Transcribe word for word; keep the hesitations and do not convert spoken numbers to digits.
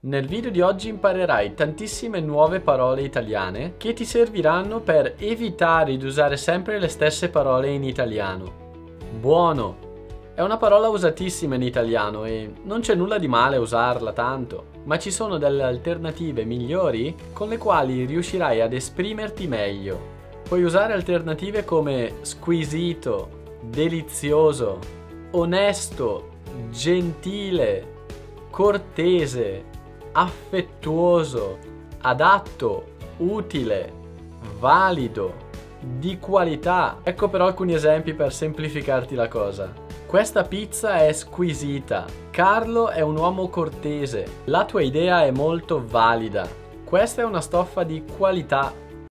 Nel video di oggi imparerai tantissime nuove parole italiane che ti serviranno per evitare di usare sempre le stesse parole in italiano. Buono è una parola usatissima in italiano e non c'è nulla di male a usarla tanto, ma ci sono delle alternative migliori con le quali riuscirai ad esprimerti meglio. Puoi usare alternative come squisito, delizioso, onesto, gentile, cortese, affettuoso, adatto, utile, valido, di qualità. Ecco però alcuni esempi per semplificarti la cosa. Questa pizza è squisita. Carlo è un uomo cortese. La tua idea è molto valida. Questa è una stoffa di qualità.